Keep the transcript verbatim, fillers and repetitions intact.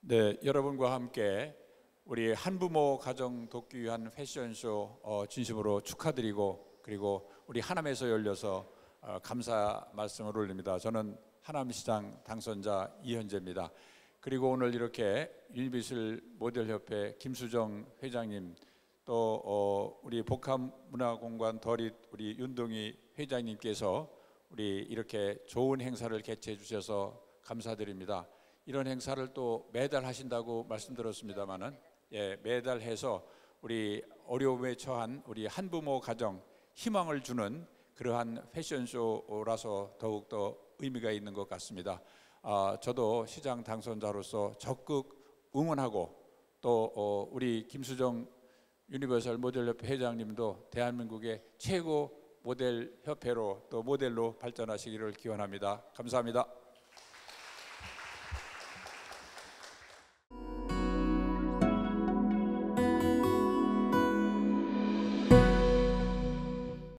네, 여러분과 함께 우리 한부모 가정 돕기 위한 패션쇼 어, 진심으로 축하드리고, 그리고 우리 하남에서 열려서 어, 감사 말씀을 올립니다. 저는 하남시장 당선자 이현재입니다. 그리고 오늘 이렇게 유니비슬 모델협회 김수정 회장님, 또 어, 우리 복합문화공간 더릿 우리 윤동희 회장님께서 우리 이렇게 좋은 행사를 개최해 주셔서 감사드립니다. 이런 행사를 또 매달 하신다고 말씀드렸습니다마는, 예, 매달 해서 우리 어려움에 처한 우리 한부모 가정 희망을 주는 그러한 패션쇼라서 더욱더 의미가 있는 것 같습니다. 아, 저도 시장 당선자로서 적극 응원하고, 또 어, 우리 김수정 유니버설 모델협회 회장님도 대한민국의 최고 모델협회로 또 모델로 발전하시기를 기원합니다. 감사합니다.